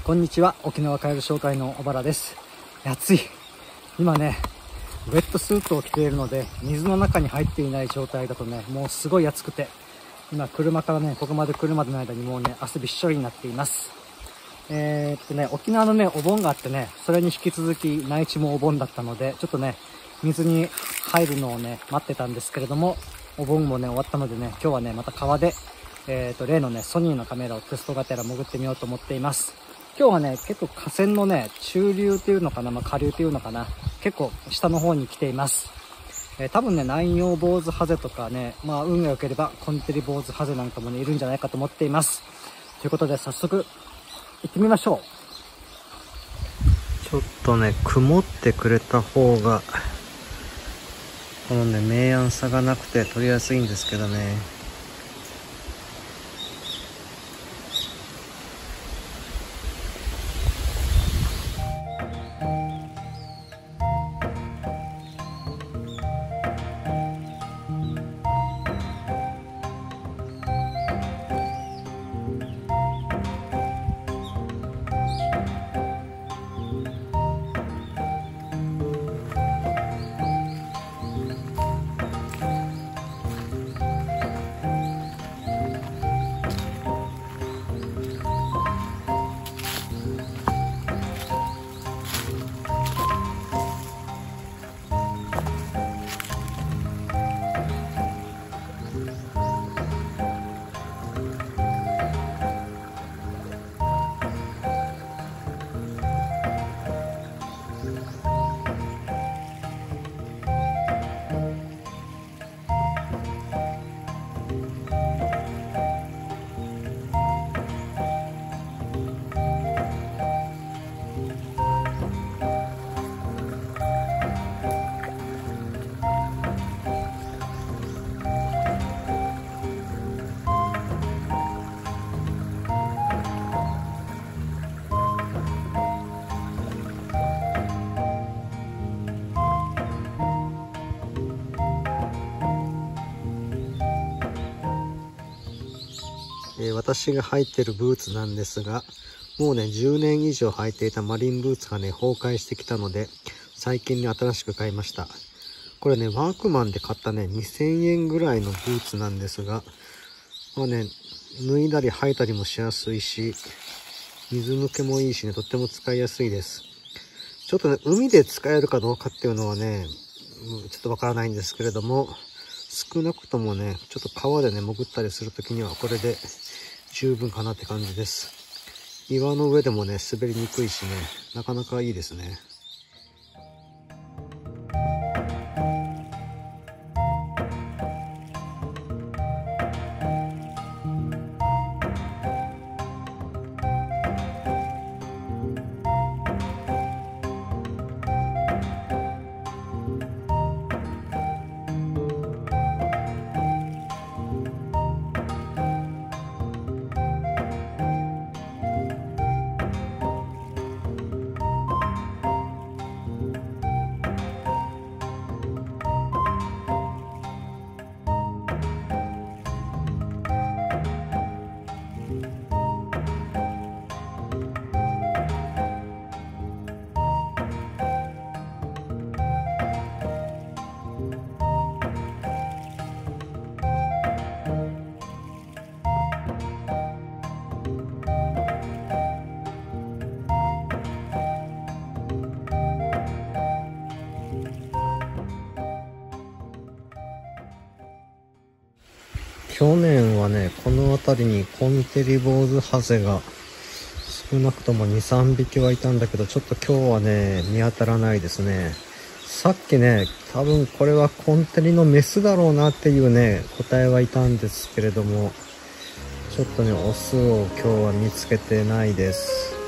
こんにちは。沖縄カエル紹介の小原です。暑い。今ね、ウェットスーツを着ているので、水の中に入っていない状態だとね、もうすごい暑くて、今車からね、ここまで来るまでの間にもうね、汗びっしょりになっています。沖縄のね、お盆があってね、それに引き続き内地もお盆だったので、ちょっとね、水に入るのをね、待ってたんですけれども、お盆もね、終わったのでね、今日はね、また川で、例のね、ソニーのカメラをテストがてら潜ってみようと思っています。今日はね、結構河川のね、中流っていうのかな、下流っていうのかな、結構下の方に来ています。多分ね、南洋坊主ハゼとかね、運が良ければコンテリ坊主ハゼなんかもね、いるんじゃないかと思っています。ということで早速、行ってみましょう。ちょっとね、曇ってくれた方が、このね、明暗差がなくて撮りやすいんですけどね。私が履いてるブーツなんですが、もうね、10年以上履いていたマリンブーツがね、崩壊してきたので、最近に新しく買いました。これね、ワークマンで買ったね、2000円ぐらいのブーツなんですが、脱いだり履いたりもしやすいし、水抜けもいいしね、とっても使いやすいです。ちょっとね、海で使えるかどうかっていうのはね、ちょっとわからないんですけれども、少なくともね、ちょっと川でね、潜ったりするときにはこれで十分かなって感じです。岩の上でもね、滑りにくいしね、なかなかいいですね。去年はね、この辺りにコンテリ坊主ハゼが少なくとも2、3匹はいたんだけど、ちょっと今日はね、見当たらないですね。さっきね、多分これはコンテリのメスだろうなっていうね、個体はいたんですけれども、ちょっとね、オスを今日は見つけてないです。